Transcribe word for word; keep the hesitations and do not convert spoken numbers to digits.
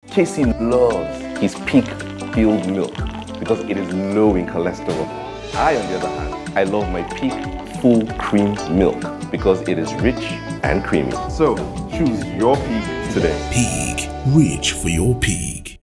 Casey loves his Peak filled milk because it is low in cholesterol. I, on the other hand, I love my Peak full cream milk because it is rich and creamy. So choose your Peak today. Peak, reach for your peak.